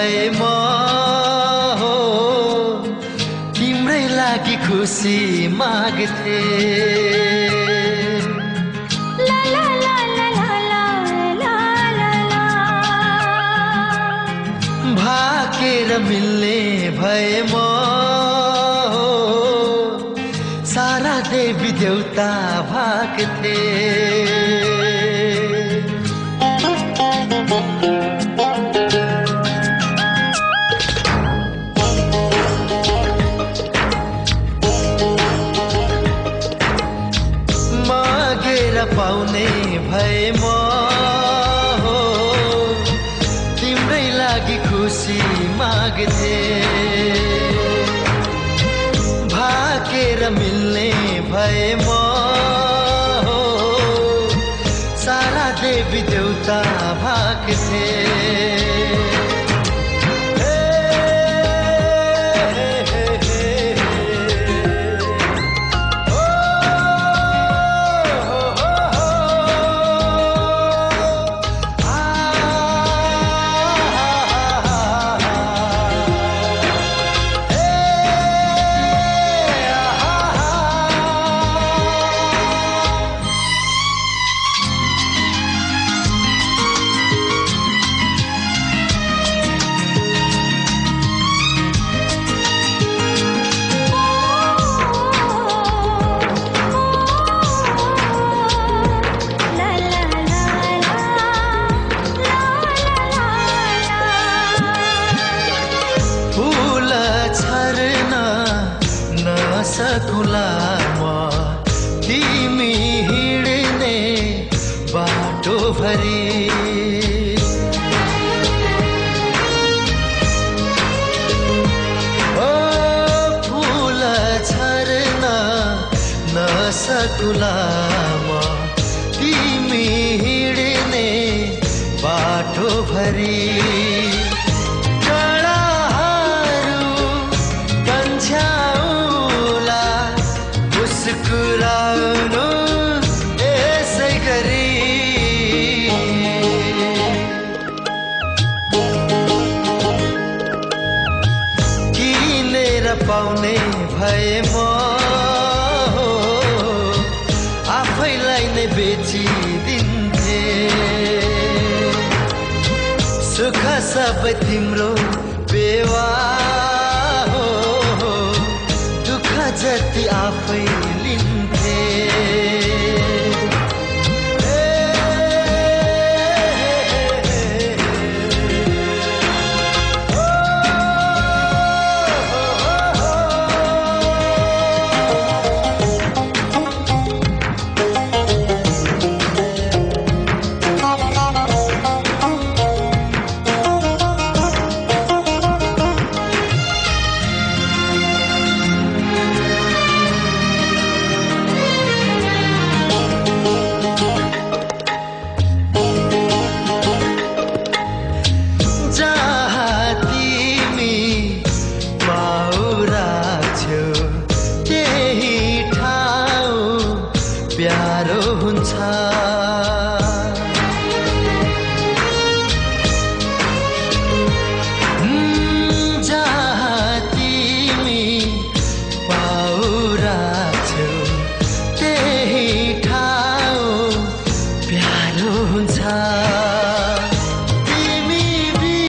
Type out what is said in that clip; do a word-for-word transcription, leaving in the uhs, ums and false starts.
भए म हो तिम्रै लागि खुसी माग्थे भाकेर मिल्ने भए म हो सारा देवी देउता भाग्थे पाउने भए म हो तिम्रै लागि खुसी माग्थे भाकेर मिल्ने भए म हो सारा देवी देउता भाग्थे सकुला म तिमी हिँड्ने बाटो भरी ओ फूल झर्न नसकुला म तिमी हिँड्ने बाटो भरी मुस्कुराउनु यसै गरी किनेर पाउने भए म हो आफैलाई नै बेचिदिन्थे सुख सब तिम्रो बेवा